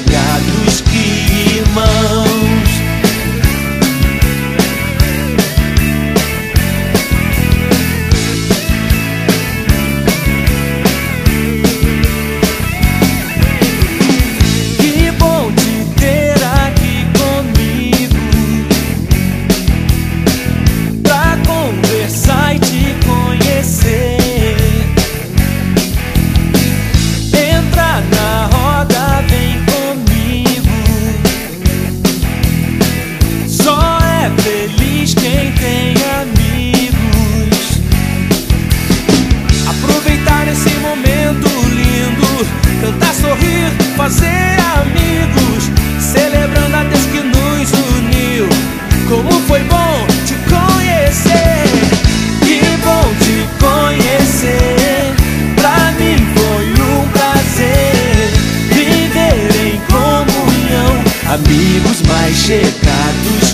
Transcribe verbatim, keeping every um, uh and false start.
chegados que irmãos. Que bom te ter aqui comigo pra conversar e te conhecer. Entra na roda, vem comigo. Só é feliz quem tem amigos. Aproveitar esse momento lindo, cantar, sorrir, fazer amigos, celebrando a Deus que nos uniu. Como foi bom te conhecer, que bom te conhecer. Pra mim foi um prazer viver em comunhão, amigos mais chegados